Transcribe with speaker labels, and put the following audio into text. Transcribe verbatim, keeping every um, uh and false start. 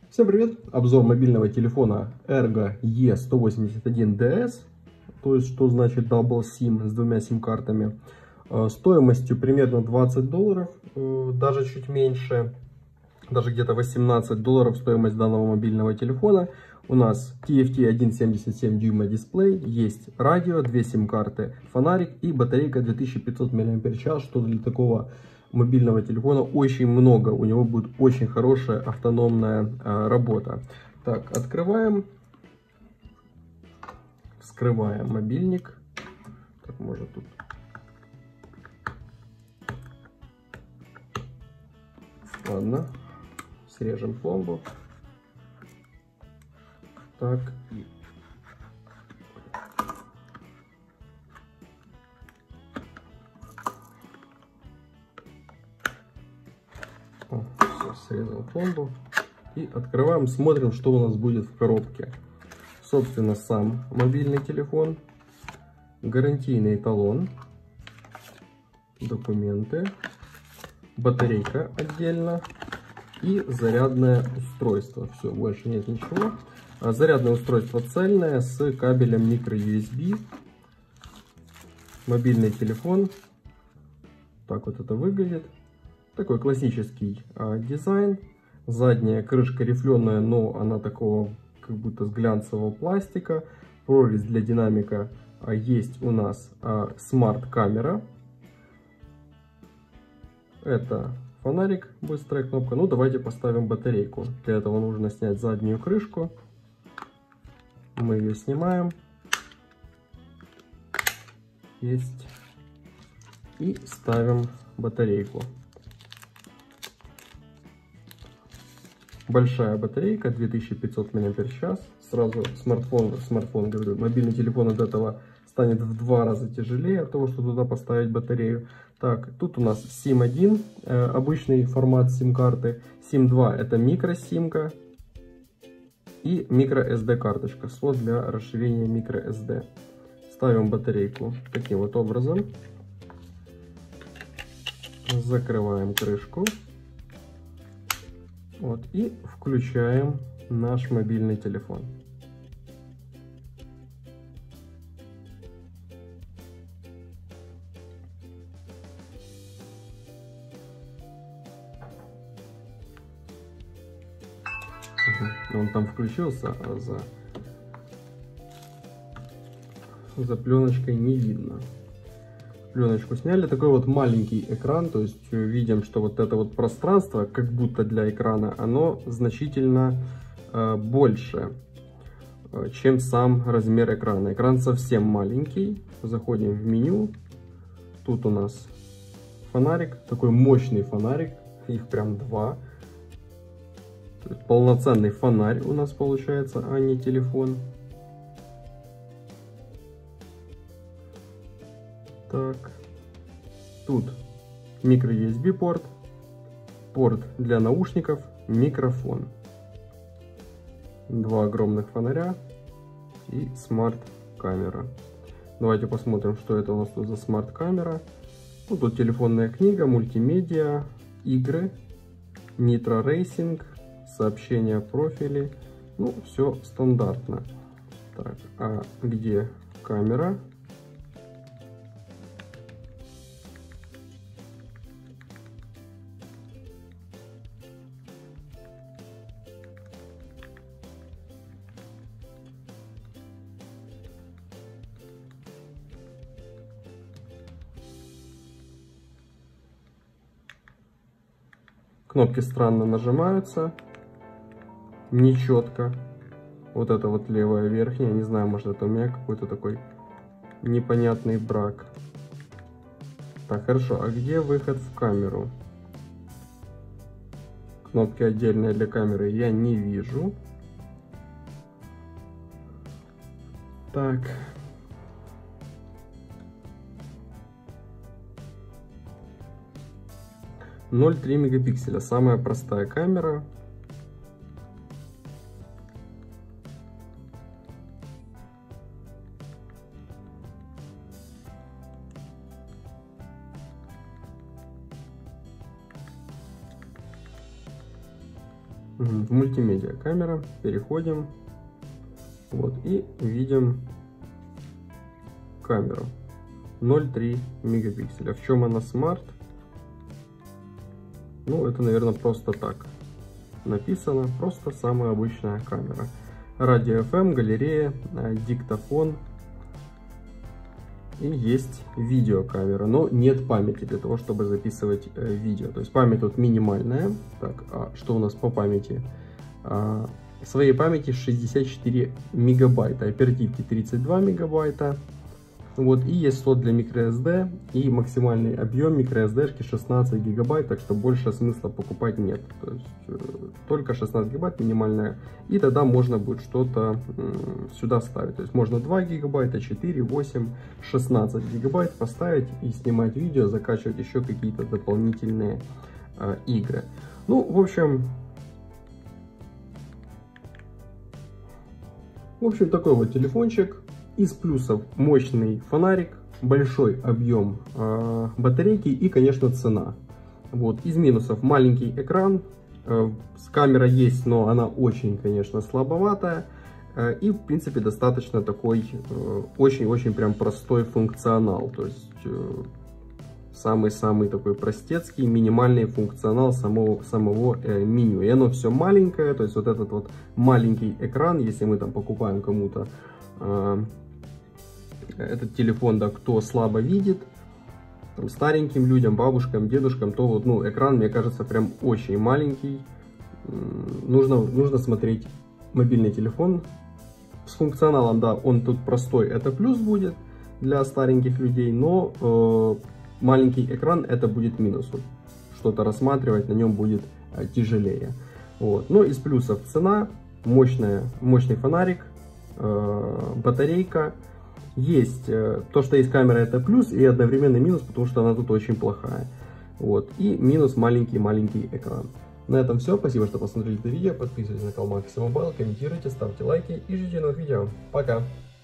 Speaker 1: Всем привет! Обзор мобильного телефона Ergo и сто восемьдесят один ди эс, то есть что значит Double SIM с двумя сим-картами, стоимостью примерно двадцать долларов, даже чуть меньше, даже где-то восемнадцать долларов стоимость данного мобильного телефона. У нас ти эф ти один целых семьдесят семь дюйма дисплей, есть радио, две сим-карты, фонарик и батарейка две тысячи пятьсот миллиампер час, что для такого мобильного телефона очень много. У него будет очень хорошая автономная а, работа. Так, открываем, вскрываем мобильник. Так, может тут. Ладно, срежем пломбу. Так. О, все, срезал пломбу. И открываем, смотрим, что у нас будет в коробке. Собственно, сам мобильный телефон, гарантийный талон, документы, батарейка отдельно и зарядное устройство. Все, больше нет ничего. Зарядное устройство цельное с кабелем micro-ю эс би. Мобильный телефон. Так вот это выглядит. Такой классический а, дизайн. Задняя крышка рифленая, но она такого как будто с глянцевого пластика. Прорезь для динамика. А, есть у нас а, смарт-камера. Это фонарик, быстрая кнопка. Ну, давайте поставим батарейку. Для этого нужно снять заднюю крышку. Мы ее снимаем. Есть. И ставим батарейку. Большая батарейка, две тысячи пятьсот миллиампер час. Сразу смартфон, смартфон, говорю, мобильный телефон от этого станет в два раза тяжелее от того, что туда поставить батарею. Так, тут у нас сим один, э, обычный формат сим-карты. сим два это микросимка. И microSD карточка, слот для расширения microSD. Ставим батарейку таким вот образом. Закрываем крышку. Вот, и включаем наш мобильный телефон. Он там включился, а за, за пленочкой не видно. Пленочку сняли. Такой вот маленький экран, то есть видим, что вот это вот пространство, как будто для экрана, оно значительно э, больше, э, чем сам размер экрана. Экран совсем маленький. Заходим в меню. Тут у нас фонарик, такой мощный фонарик, их прям два. Полноценный фонарь у нас получается, а не телефон. Так, тут micro-ю эс би порт, порт для наушников, микрофон. Два огромных фонаря и смарт-камера. Давайте посмотрим, что это у нас тут за смарт-камера. Ну, тут телефонная книга, мультимедиа, игры, Nitro Racing, сообщения, профили. Ну, все стандартно. Так, а где камера? Кнопки странно нажимаются. Нечетко. Вот это вот левая верхняя. Не знаю, может это у меня какой-то такой непонятный брак. Так, хорошо. А где выход в камеру? Кнопки отдельные для камеры я не вижу. Так. ноль целых три мегапикселя. Самая простая камера. В мультимедиа камера. Переходим. Вот. И видим камеру. ноль целых три мегапикселя. В чем она смарт? Ну, это, наверное, просто так написано. Просто самая обычная камера. Радио эф эм, галерея, диктофон. И есть видеокамера, но нет памяти для того, чтобы записывать э, видео. То есть память тут минимальная. Так, а что у нас по памяти? А, своей памяти шестьдесят четыре мегабайта, оперативки тридцать два мегабайта. Вот, и есть слот для microSD, и максимальный объем microSD шестнадцать гигабайт, так что больше смысла покупать нет. То есть, э, только шестнадцать гигабайт минимальная, и тогда можно будет что-то э, сюда ставить. То есть можно два гигабайта, четыре, восемь, шестнадцать гигабайт поставить и снимать видео, закачивать еще какие-то дополнительные э, игры. Ну, в общем, в общем, такой вот телефончик. Из плюсов мощный фонарик, большой объем э, батарейки и, конечно, цена. Вот. Из минусов маленький экран, э, камера есть, но она очень, конечно, слабоватая. Э, и, в принципе, достаточно такой очень-очень э, прям простой функционал. То есть самый-самый э, такой простецкий, минимальный функционал самого, самого э, меню. И оно все маленькое, то есть вот этот вот маленький экран, если мы там покупаем кому-то э, этот телефон, да, кто слабо видит, там, стареньким людям, бабушкам, дедушкам, то вот, ну, экран, мне кажется, прям очень маленький. Нужно, нужно смотреть мобильный телефон с функционалом, да, он тут простой, это плюс будет для стареньких людей, но э, маленький экран это будет минусом. Что-то рассматривать на нем будет э, тяжелее. Вот. Но из плюсов цена, мощная, мощный фонарик, э, батарейка. Есть э, то, что есть камера, это плюс, и одновременно минус, потому что она тут очень плохая. Вот. И минус маленький-маленький экран. На этом все. Спасибо, что посмотрели это видео. Подписывайтесь на канал Макси Мобайл, комментируйте, ставьте лайки и ждите новых видео. Пока!